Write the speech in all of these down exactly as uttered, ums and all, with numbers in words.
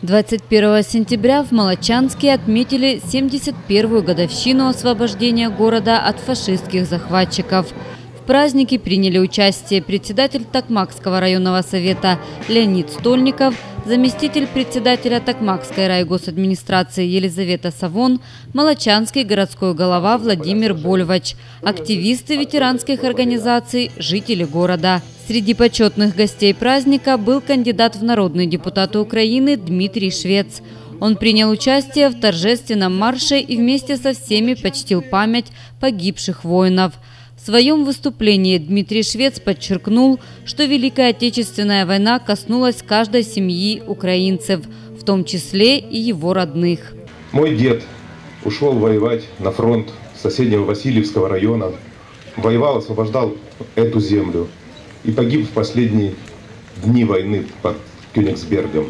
двадцать первого сентября в Молочанске отметили семьдесят первую годовщину освобождения города от фашистских захватчиков. В празднике приняли участие председатель Токмакского районного совета Леонид Стольников, заместитель председателя Токмакской райгосадминистрации Елизавета Савон, молочанский городской голова Владимир Больвач, активисты ветеранских организаций, жители города. Среди почетных гостей праздника был кандидат в народные депутаты Украины Дмитрий Швец. Он принял участие в торжественном марше и вместе со всеми почтил память погибших воинов. В своем выступлении Дмитрий Швец подчеркнул, что Великая Отечественная война коснулась каждой семьи украинцев, в том числе и его родных. Мой дед ушел воевать на фронт соседнего Васильевского района, воевал, освобождал эту землю и погиб в последние дни войны под Кёнигсбергом.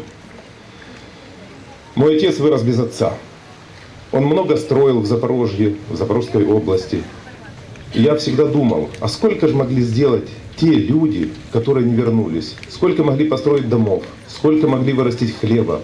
Мой отец вырос без отца. Он много строил в Запорожье, в Запорожской области. И я всегда думал, а сколько же могли сделать те люди, которые не вернулись? Сколько могли построить домов? Сколько могли вырастить хлеба?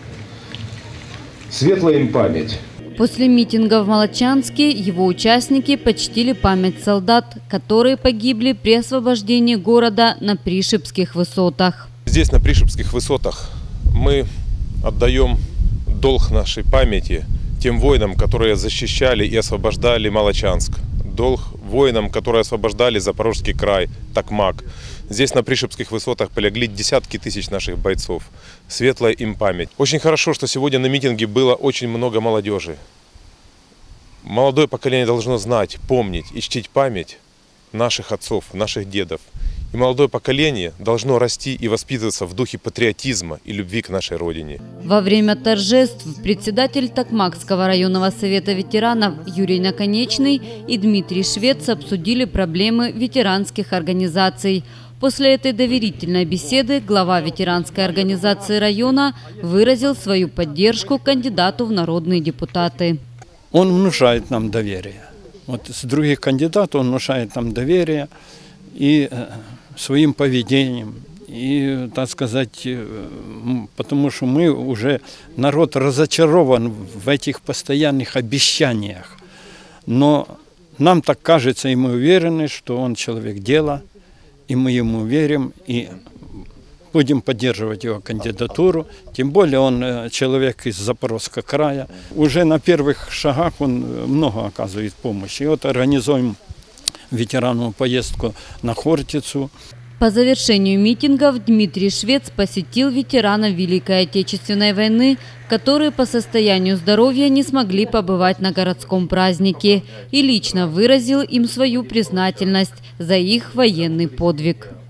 Светлая им память. После митинга в Молочанске его участники почтили память солдат, которые погибли при освобождении города на Пришипских высотах. Здесь, на Пришипских высотах, мы отдаем долг нашей памяти тем воинам, которые защищали и освобождали Молочанск. Долг воинам, которые освобождали Запорожский край, Токмак. Здесь на Пришипских высотах полегли десятки тысяч наших бойцов. Светлая им память. Очень хорошо, что сегодня на митинге было очень много молодежи. Молодое поколение должно знать, помнить и чтить память наших отцов, наших дедов. И молодое поколение должно расти и воспитываться в духе патриотизма и любви к нашей родине. Во время торжеств председатель Токмакского районного совета ветеранов Юрий Наконечный и Дмитрий Швец обсудили проблемы ветеранских организаций. После этой доверительной беседы глава ветеранской организации района выразил свою поддержку кандидату в народные депутаты. Он внушает нам доверие. Вот с других кандидатов он внушает нам доверие и своим поведением, и, так сказать, потому что мы уже, народ разочарован в этих постоянных обещаниях. Но нам так кажется, и мы уверены, что он человек дела, и мы ему верим, и будем поддерживать его кандидатуру. Тем более он человек из Запорожского края. Уже на первых шагах он много оказывает помощи. И вот организуем ветерану поездку на Хортицу. По завершению митингов Дмитрий Швец посетил ветеранов Великой Отечественной войны, которые по состоянию здоровья не смогли побывать на городском празднике, и лично выразил им свою признательность за их военный подвиг.